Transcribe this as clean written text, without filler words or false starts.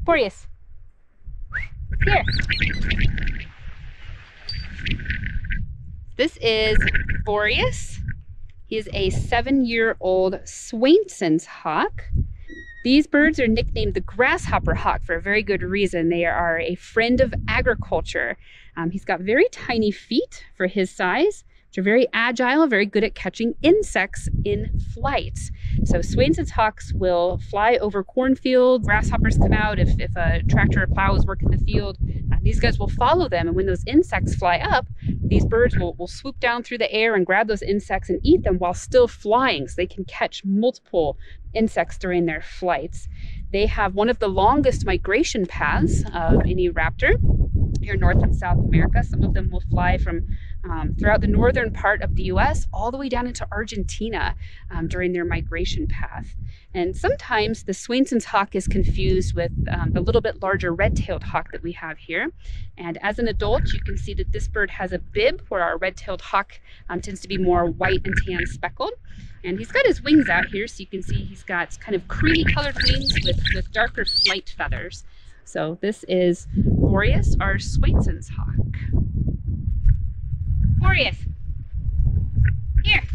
Boreas, here. This is Boreas. He is a 7-year-old Swainson's hawk. These birds are nicknamed the grasshopper hawk for a very good reason. They are a friend of agriculture. He's got very tiny feet for his size, which are very agile, very good at catching insects in flight. So Swainson's hawks will fly over cornfields. Grasshoppers come out if a tractor or plow is working the field. These guys will follow them, and when those insects fly up, these birds will swoop down through the air and grab those insects and eat them while still flying, so they can catch multiple insects during their flights. They have one of the longest migration paths of any raptor here in North and South America. Some of them will fly from throughout the northern part of the US all the way down into Argentina during their migration path. And sometimes the Swainson's hawk is confused with the little bit larger red-tailed hawk that we have here. And as an adult, you can see that this bird has a bib, where our red-tailed hawk tends to be more white and tan speckled. And he's got his wings out here, so you can see he's got kind of creamy colored wings with darker flight feathers. So this is Boreas, our Swainson's hawk. Boreas, here.